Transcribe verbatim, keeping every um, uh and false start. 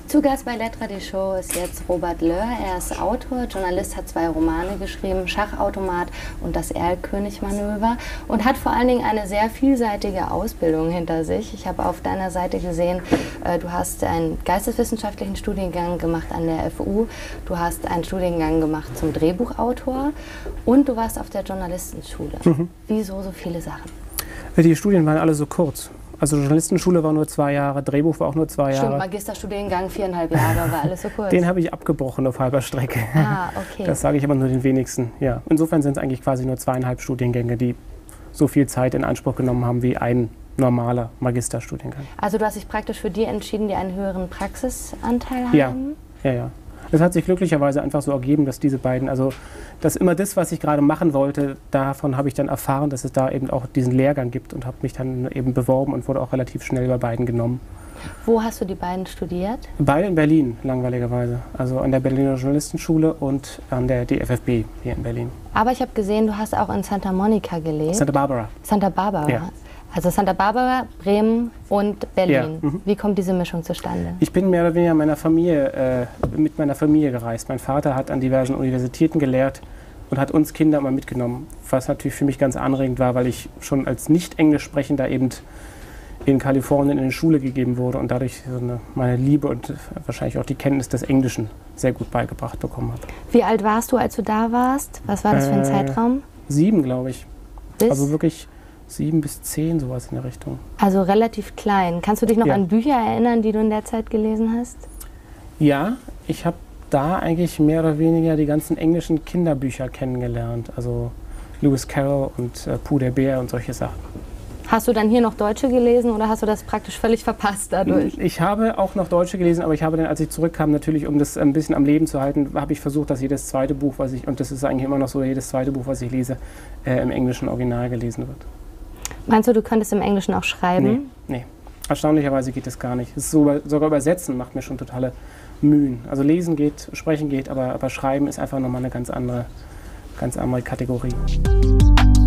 Zu Gast bei Lettres die Show ist jetzt Robert Löhr. Er ist Autor, Journalist, hat zwei Romane geschrieben, Schachautomat und das Erlkönig-Manöver, und hat vor allen Dingen eine sehr vielseitige Ausbildung hinter sich. Ich habe auf deiner Seite gesehen, äh, du hast einen geisteswissenschaftlichen Studiengang gemacht an der F U, du hast einen Studiengang gemacht zum Drehbuchautor und du warst auf der Journalistenschule. Mhm. Wieso so viele Sachen? Die Studien waren alle so kurz. Also Journalistenschule war nur zwei Jahre, Drehbuch war auch nur zwei Jahre. Stimmt, Magisterstudiengang viereinhalb Jahre, war alles so kurz. Den habe ich abgebrochen auf halber Strecke. Ah, okay. Das sage ich aber nur den wenigsten. Ja. Insofern sind es eigentlich quasi nur zweieinhalb Studiengänge, die so viel Zeit in Anspruch genommen haben wie ein normaler Magisterstudiengang. Also du hast dich praktisch für die entschieden, die einen höheren Praxisanteil haben? Ja, ja, ja. Es hat sich glücklicherweise einfach so ergeben, dass diese beiden, also dass immer das, was ich gerade machen wollte, davon habe ich dann erfahren, dass es da eben auch diesen Lehrgang gibt, und habe mich dann eben beworben und wurde auch relativ schnell bei beiden genommen. Wo hast du die beiden studiert? Beide in Berlin, langweiligerweise. Also an der Berliner Journalistenschule und an der D F F B hier in Berlin. Aber ich habe gesehen, du hast auch in Santa Monica gelebt. Santa Barbara. Santa Barbara. Ja. Also Santa Barbara, Bremen und Berlin. Ja, mhm. Wie kommt diese Mischung zustande? Ich bin mehr oder weniger meiner Familie, äh, mit meiner Familie gereist. Mein Vater hat an diversen Universitäten gelehrt und hat uns Kinder immer mitgenommen. Was natürlich für mich ganz anregend war, weil ich schon als Nicht-Englisch-Sprechender eben in Kalifornien in die Schule gegeben wurde und dadurch so eine, meine Liebe und wahrscheinlich auch die Kenntnis des Englischen sehr gut beigebracht bekommen habe. Wie alt warst du, als du da warst? Was war das für ein äh, Zeitraum? Sieben, glaube ich. Bis? Also wirklich sieben bis zehn, sowas in der Richtung. Also relativ klein. Kannst du dich noch Ja. an Bücher erinnern, die du in der Zeit gelesen hast? Ja, ich habe da eigentlich mehr oder weniger die ganzen englischen Kinderbücher kennengelernt. Also Lewis Carroll und äh, Puh der Bär und solche Sachen. Hast du dann hier noch Deutsche gelesen oder hast du das praktisch völlig verpasst dadurch? Ich habe auch noch Deutsche gelesen, aber ich habe dann, als ich zurückkam, natürlich, um das ein bisschen am Leben zu halten, habe ich versucht, dass jedes zweite Buch, was ich, und das ist eigentlich immer noch so, jedes zweite Buch, was ich lese, äh, im englischen Original gelesen wird. Meinst du, du könntest im Englischen auch schreiben? Nee, nee. Erstaunlicherweise geht das gar nicht. Es ist so, sogar Übersetzen macht mir schon totale Mühen. Also lesen geht, sprechen geht, aber, aber schreiben ist einfach nochmal eine ganz andere, ganz andere Kategorie.